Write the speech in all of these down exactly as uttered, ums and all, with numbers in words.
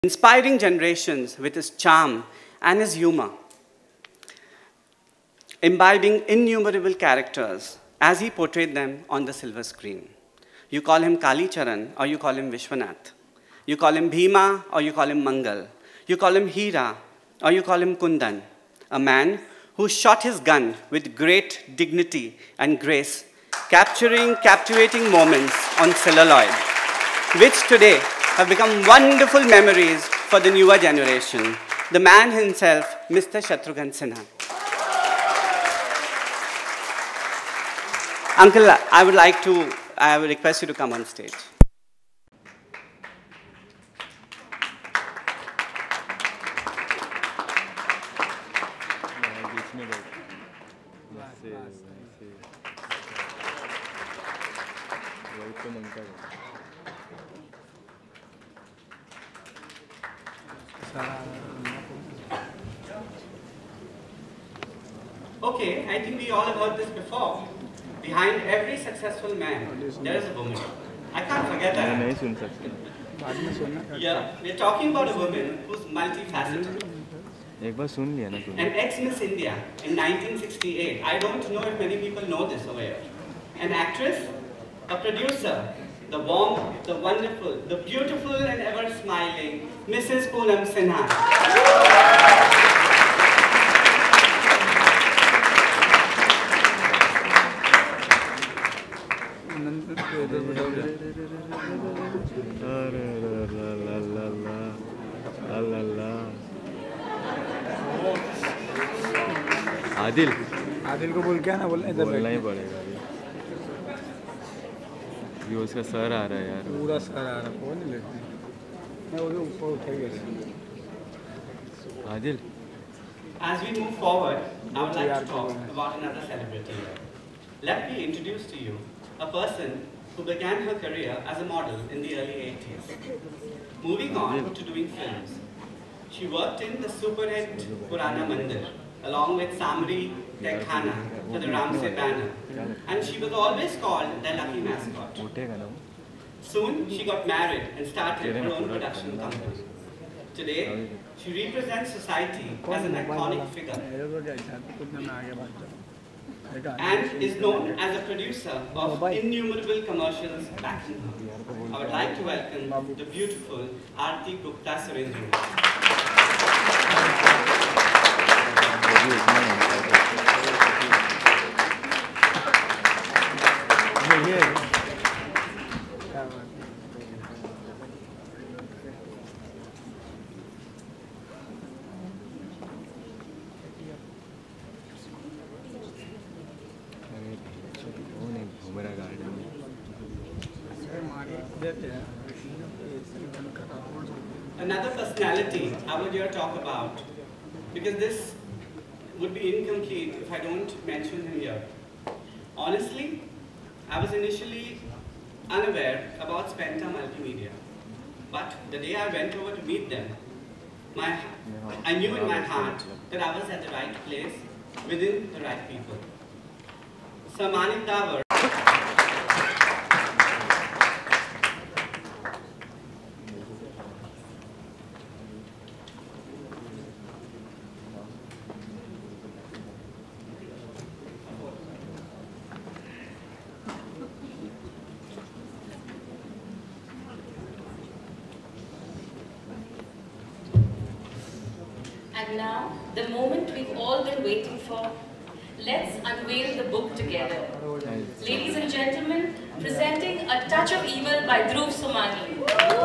inspiring generations with his charm and his humor, imbibing innumerable characters as he portrayed them on the silver screen. You call him Kali Charan or you call him Vishwanath. You call him Bhima or you call him Mangal. You call him Hira or you call him Kundan, a man who shot his gun with great dignity and grace, capturing captivating moments on celluloid, which today have become wonderful memories for the newer generation. The man himself, Mister Shatrughan Sinha. Uncle, I would like to, I would request you to come on stage. Okay, I think we all have heard this before. Behind every successful man, there is a woman. I can't forget that. Yeah, we're talking about a woman who's multifaceted. An ex-Miss India in nineteen sixty-eight. I don't know if many people know this over here. An actress, a producer, the warm, the wonderful, the beautiful and ever smiling Missus Dhruv Somani. Adil Adil को बोल क्या ना बोलना इधर बोलना ही पड़ेगा अभी ये उसका सर आ रहा है यार पूरा सर आ रहा है कौन लेते मैं वो ऊपर उठेगा Adil. As we move forward, I would like to talk about another celebrity. Let me introduce to you a person who began her career as a model in the early eighties. Moving on to doing films, she worked in the super hit Purana Mandir along with Samri Tekhana for the Ramsey banner, and she was always called the lucky mascot. Soon she got married and started her own production company. Today, she represents society as an iconic figure and is known as a producer of innumerable commercials back in home. I would like to welcome the beautiful Aarti Gupta Surendra. Another personality I would here talk about, because this would be incomplete if I don't mention him here. Honestly, I was initially unaware about Spenta Multimedia, but the day I went over to meet them, my, I knew in my heart that I was at the right place, within the right people. Samani Tower. And now, the moment we've all been waiting for. Let's unveil the book together. Ladies and gentlemen, presenting A Touch of Evil by Dhruv Somani.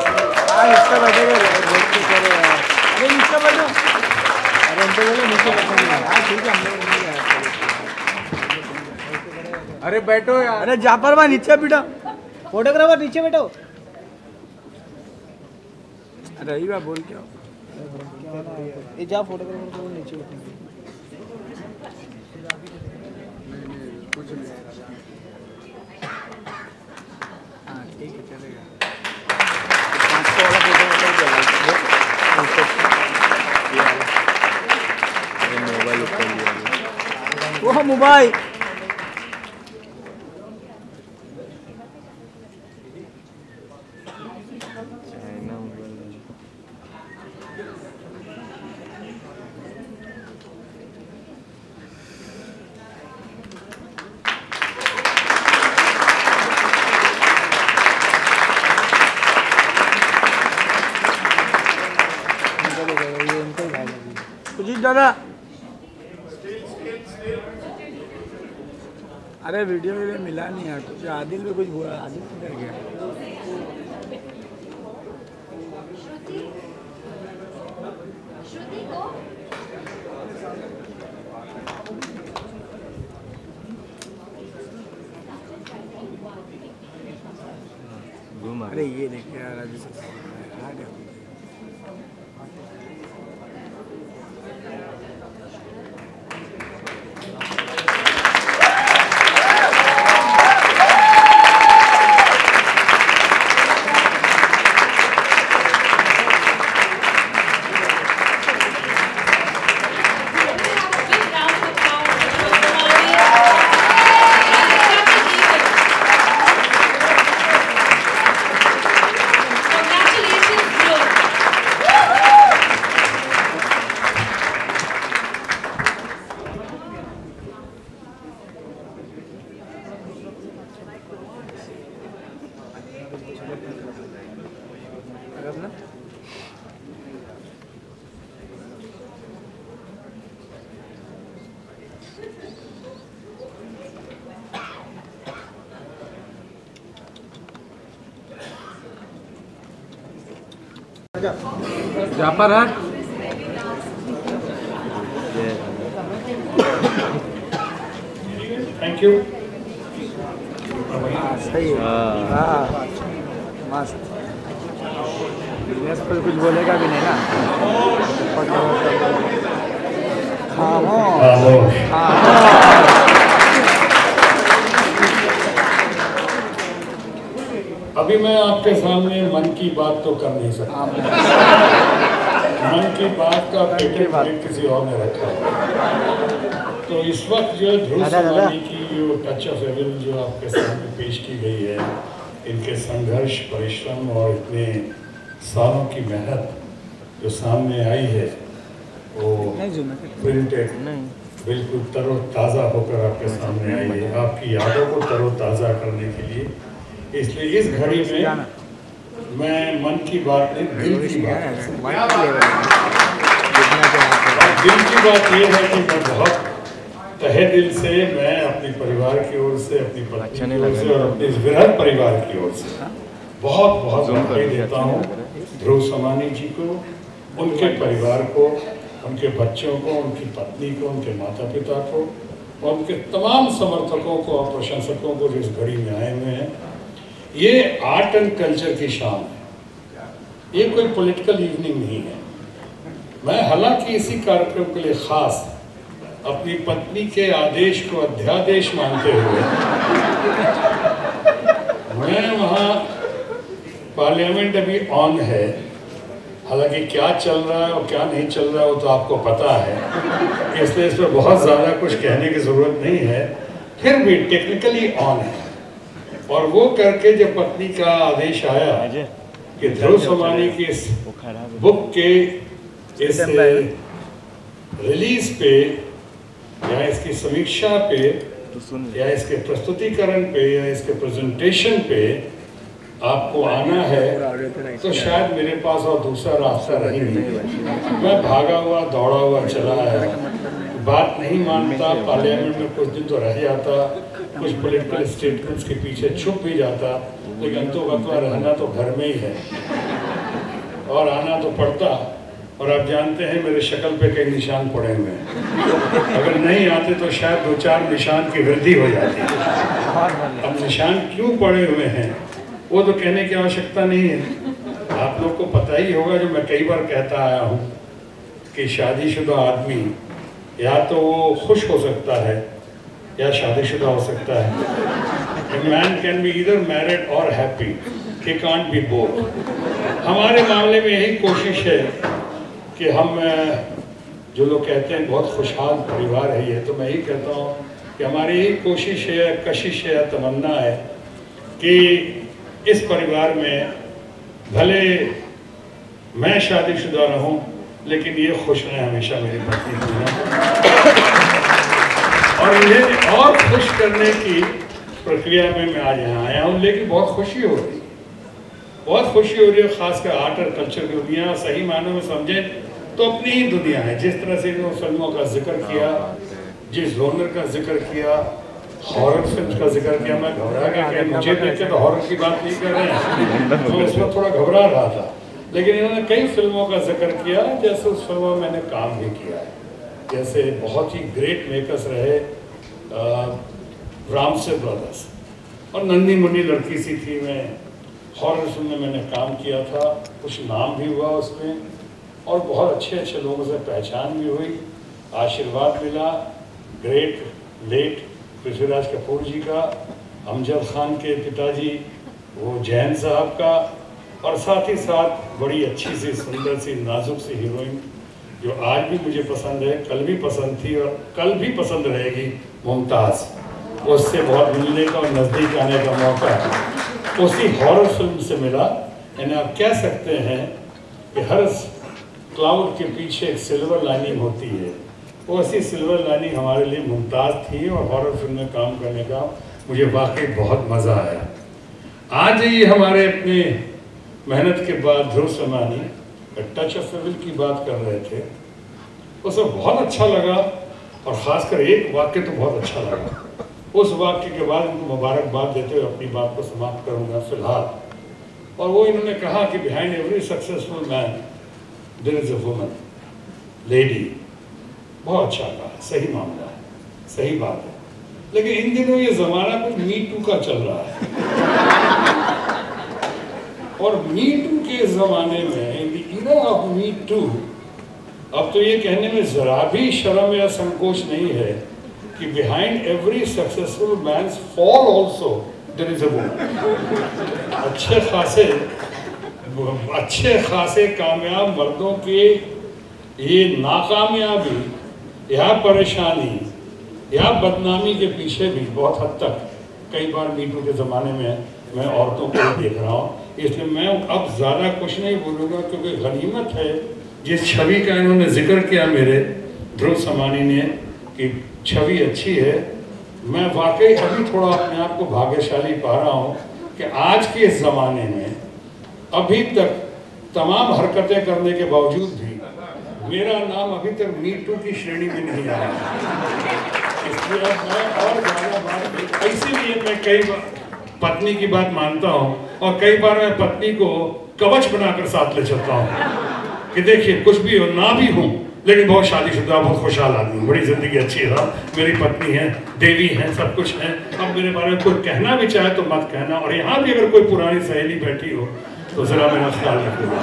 अरे बैठो यार. अरे जापर भाई नीचे बैठो. Photographer नीचे बैठो. अरे ये बात बोल क्या? ये जा फोटोग्राफर को नीचे बैठेंगे. कुछ नहीं. हाँ ठीक है चलेगा. पाँच सौ वाला फोटोग्राफर अरे मोबाइल ऊपर लिया. वो मोबाइल. सुजीत दादा अरे वीडियो वीडियो मिला नहीं यार कुछ आदिल भी कुछ बोला आदिल किधर गया श्रुति श्रुति को अरे ये देखिए यार अभी से आ गया व्यापार है थैंक यू सही है हाँ मस्त बिजनेस पर कुछ बोलेगा भी नहीं ना खामोश अभी मैं आपके सामने मन की बात तो कर नहीं सकता मन की बात का पेटेंट किसी और ने रखा है तो इस वक्त जो ध्रुव सोमानी की जो टच ऑफ एविल जो आपके सामने पेश की गई है इनके संघर्ष परिश्रम और इतने सालों की मेहनत जो सामने आई है वो प्रिंटेड बिल्कुल तरोताज़ा होकर आपके सामने आई है आपकी यादों को तरोताज़ा करने के लिए इसलिए इस घड़ी में मैं मन की बात नहीं दिल की बात दिल की बात ये है कि मैं बहुत तहे दिल से मैं अपने परिवार की ओर से अपनी पत्नी की ओर से और अपने इस विरल परिवार की ओर से बहुत बहुत बधाई देता हूँ ध्रुव सोमानी जी को उनके परिवार को उनके बच्चों को उनकी पत्नी को उनके माता पिता को और उनके तमाम समर्थकों को और प्रशंसकों को जो इस घड़ी में आए हुए हैं ये आर्ट एंड कल्चर की शान है ये कोई पॉलिटिकल इवनिंग नहीं है मैं हालांकि इसी कार्यक्रम के लिए खास अपनी पत्नी के आदेश को अध्यादेश मानते हुए मैं वहाँ पार्लियामेंट अभी ऑन है हालांकि क्या चल रहा है और क्या नहीं चल रहा है वो तो आपको पता है इसलिए इस पर बहुत ज़्यादा कुछ कहने की ज़रूरत नहीं है फिर भी टेक्निकली ऑन है और वो करके जब पत्नी का आदेश आया कि ध्रुव सोमानी की इस बुक के इस रिलीज पे या इसकी समीक्षा पे या इसके प्रस्तुतिकरण पे या इसके प्रेजेंटेशन पे आपको आना है तो शायद मेरे पास और दूसरा रास्ता रही नहीं मैं भागा हुआ दौड़ा हुआ चला आया बात नहीं मानता पार्लियामेंट में कुछ दिन तो रह जाता कुछ पॉलिटिकल स्टेटमेंट्स के पीछे छुप भी जाता लेकिन तो बतवा रहना तो घर में ही है और आना तो पड़ता और आप जानते हैं मेरे शक्ल पे कई निशान पड़े हुए हैं अगर नहीं आते तो शायद दो चार निशान की वृद्धि हो जाती अब निशान क्यों पड़े हुए हैं वो तो कहने की आवश्यकता नहीं है आप लोग को पता ही होगा जो मैं कई बार कहता आया हूँ कि शादीशुदा आदमी या तो वो खुश हो सकता है या शादीशुदा हो सकता है man can be either married और happy he can't be both हमारे मामले में यही कोशिश है कि हम जो लोग कहते हैं बहुत खुशहाल परिवार है ये तो मैं ही कहता हूँ कि हमारी यही कोशिश है कशिश है तमन्ना है कि इस परिवार में भले मैं शादीशुदा रहूं लेकिन ये खुश रहे हमेशा मेरी पत्नी और इन्हें और खुश करने की प्रक्रिया में मैं आज यहाँ आया हूँ लेकिन बहुत खुशी हो रही बहुत खुशी हो रही है खासकर आर्ट और कल्चर की दुनिया सही मायनों में समझें तो अपनी ही दुनिया है। जिस तरह से इन्होंने फिल्मों का जिक्र किया, जिस जॉनर का जिक्र किया, हॉरर फिल्म का जिक्र किया, मैं घबरा गया कि मुझे देख के तो हॉरर की बात नहीं कर रहे हैं, मैं उसमें थोड़ा घबरा रहा था। लेकिन इन्होंने कई फिल्मों का जिक्र किया, जैसे उस फिल्म में मैंने काम भी किया है, जैसे बहुत ही ग्रेट मेकर्स रहे रामसे ब्रदर्स, और नन्ही मुन्नी लड़की सी थी, मैं हॉरर फिल्म में मैंने काम किया था, कुछ नाम भी हुआ उसमें, और बहुत अच्छे अच्छे लोगों से पहचान भी हुई, आशीर्वाद मिला। ग्रेट लेट पृथ्वीराज कपूर जी का, अमजद खान के पिताजी वो जैन साहब का, और साथ ही साथ बड़ी अच्छी सी सुंदर सी नाजुक सी हीरोइन जो आज भी मुझे पसंद है, कल भी पसंद थी और कल भी पसंद रहेगी, मुमताज़। उससे बहुत मिलने का और नज़दीक आने का मौका उसी हॉरर फिल्म से मिला। यानी आप कह सकते हैं कि हर क्लाउड के पीछे एक सिल्वर लाइनिंग होती है, वो ऐसी सिल्वर लाइनिंग हमारे लिए मुमताज़ थी, और हॉरर फिल्म में काम करने का मुझे वाकई बहुत मज़ा आया। आज ये हमारे अपने मेहनत के बाद Dhruv Somani touch of evil की बात कर रहे थे, उसे बहुत अच्छा लगा, और ख़ासकर एक वाक्य तो बहुत अच्छा लगा। उस वाक्य के बाद उनको मुबारकबाद देते हुए अपनी बात को समाप्त करूँगा फ़िलहाल। और वो इन्होंने कहा कि behind every successful man there is a woman, lady. बहुत अच्छा कहा, सही मामला है, सही बात है। लेकिन इन दिनों ये ज़माना कुछ मी टू का चल रहा है, और मी टू के ज़माने में, in the era of me too, अब तो ये कहने में ज़रा भी शर्म या संकोच नहीं है कि behind every successful man's fall also there is a woman. अच्छे खासे अच्छे खासे कामयाब मर्दों के ये नाकामयाबी या परेशानी या बदनामी के पीछे भी बहुत हद तक कई बार मी टू के ज़माने में मैं औरतों को देख रहा हूँ। इसलिए मैं अब ज़्यादा कुछ नहीं बोलूँगा, क्योंकि गनीमत है जिस छवि का इन्होंने जिक्र किया मेरे ध्रुव सोमानी ने कि छवि अच्छी है। मैं वाकई अभी थोड़ा अपने आप को भाग्यशाली पा रहा हूँ कि आज के इस ज़माने में अभी तक तमाम हरकतें करने के बावजूद भी मेरा नाम अभी तक मी टू की श्रेणी में नहीं आया। इसलिए अब मैं और ज़्यादा बात, इसीलिए मैं कई बार पत्नी की बात मानता हूँ, और कई बार मैं पत्नी को कवच बनाकर साथ ले चलता हूँ कि देखिए कुछ भी हो ना भी हूँ, लेकिन बहुत शादीशुदा, बहुत खुशहाल आदमी हूँ, बड़ी ज़िंदगी अच्छी है, मेरी पत्नी है, देवी है, सब कुछ है। अब मेरे बारे में कोई कहना भी चाहे तो मत कहना, और यहाँ भी अगर कोई पुरानी सहेली बैठी हो तो ज़रा मेरा ख्याल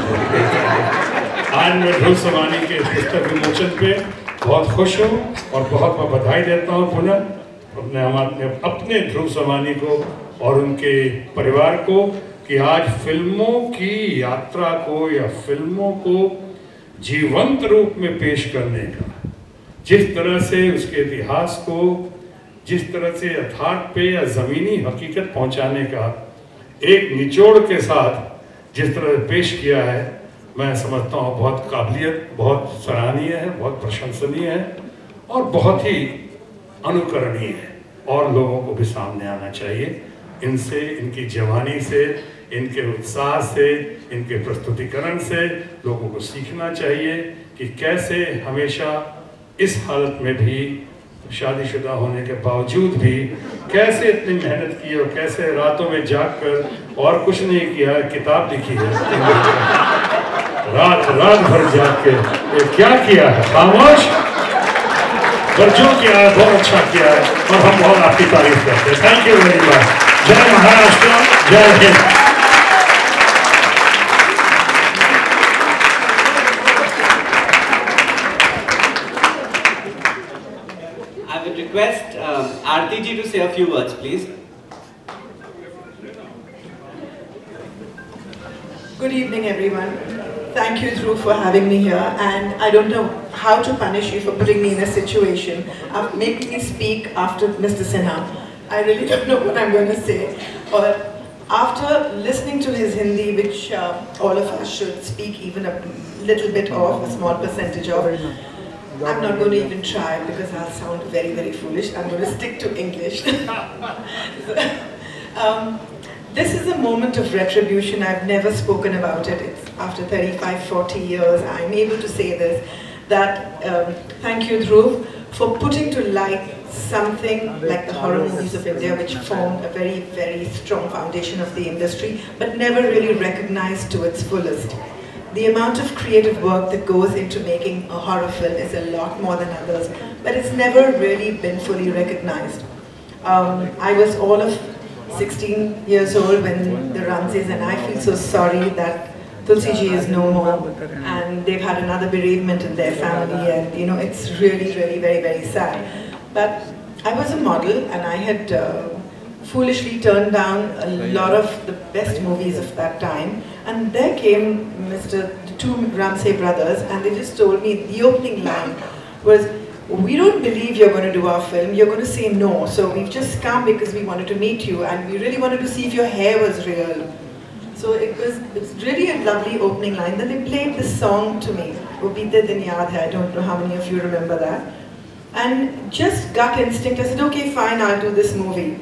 रखना। आज मैं ध्रुव सोमानी के पुस्तक विमोचन पे बहुत खुश हूँ, और बहुत बहुत बधाई देता हूँ पुनः अपने हमारे अपने ध्रुव सोमानी को और उनके परिवार को कि आज फिल्मों की यात्रा को या फिल्मों को जीवंत रूप में पेश करने का, जिस तरह से उसके इतिहास को जिस तरह से यथार्थ पे या ज़मीनी हकीकत पहुंचाने का एक निचोड़ के साथ जिस तरह से पेश किया है, मैं समझता हूँ बहुत काबिलियत, बहुत सराहनीय है, बहुत प्रशंसनीय है, और बहुत ही अनुकरणीय है, और लोगों को भी सामने आना चाहिए। इनसे, इनकी जवानी से, इनके उत्साह से, इनके प्रस्तुतिकरण से लोगों को सीखना चाहिए कि कैसे हमेशा इस हालत में भी शादीशुदा होने के बावजूद भी कैसे इतनी मेहनत की, और कैसे रातों में जागकर, और कुछ नहीं किया, किताब लिखी है, रात रात भर जाग के ये क्या किया है, खामोश पर जो किया है बहुत अच्छा किया है, और हम बहुत आपकी तारीफ करते हैं। Thank you very much. जय महाराष्ट्र, जय Hind. I would request um, Aarti ji to say a few words, please. Good evening, everyone. Thank you, Dhruv, for having me here. And I don't know how to punish you for putting me in a situation of making me speak after Mister Sinha. I really don't know what I'm going to say. Or after listening to his Hindi, which uh, all of us should speak even a little bit of, a small percentage of, I'm not going to even try because I'll sound very, very foolish. I'm going to stick to English. um, this is a moment of retribution. I've never spoken about it. It's after thirty-five, forty years, I'm able to say this, that um, thank you, Dhruv, for putting to light something like the horror movies of India, which formed a very, very strong foundation of the industry, but never really recognized to its fullest. The amount of creative work that goes into making a horror film is a lot more than others, but it's never really been fully recognized. Um, I was all of sixteen years old when the Ramses, and I feel so sorry that Tulsi ji is no more, and they've had another bereavement in their family, and you know, it's really, really very, very sad. But I was a model, and I had uh, foolishly turned down a lot of the best movies of that time, and there came Mister the two Ramsay brothers, and they just told me the opening line was, "We don't believe you're going to do our film, you're going to say no, so we've just come because we wanted to meet you, and we really wanted to see if your hair was real." So it was, it was really a lovely opening line. Then they played this song to me, "Wo Beete Din Yaad Hai." I don't know how many of you remember that. And just gut instinct, I said, okay, fine, I'll do this movie.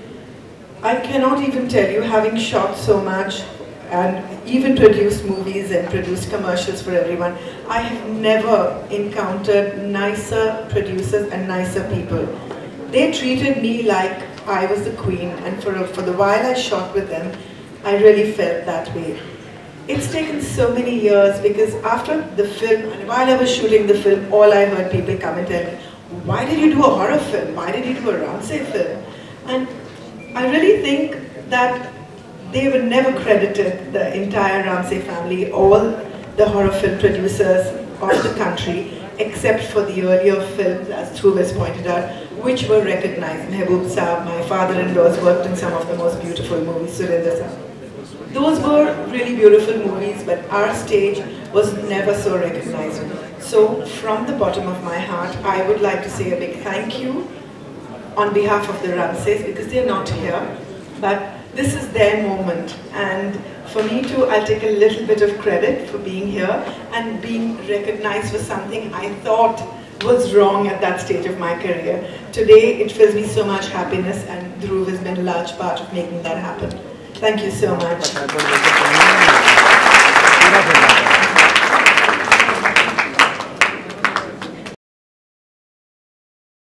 I cannot even tell you, having shot so much and even produced movies and produced commercials for everyone, I have never encountered nicer producers and nicer people. They treated me like I was the queen, and for, for the while I shot with them, I really felt that way. It's taken so many years, because after the film, and while I was shooting the film, all I heard people come and tell me, "Why did you do a horror film? Why did you do a Ramsay film?" And I really think that they were never credited, the entire Ramsay family, all the horror film producers of the country, except for the earlier films, as Dhruv has pointed out, which were recognized. Mehboob Saab, my father-in-law's worked in some of the most beautiful movies, Surinder Saab. Those were really beautiful movies, but our stage was never so recognized. So, from the bottom of my heart, I would like to say a big thank you on behalf of the Ramsays, because they're not here, but this is their moment, and for me too, I'll take a little bit of credit for being here and being recognized for something I thought was wrong at that stage of my career. Today, it fills me so much happiness, and Dhruv has been a large part of making that happen. Thank you so much.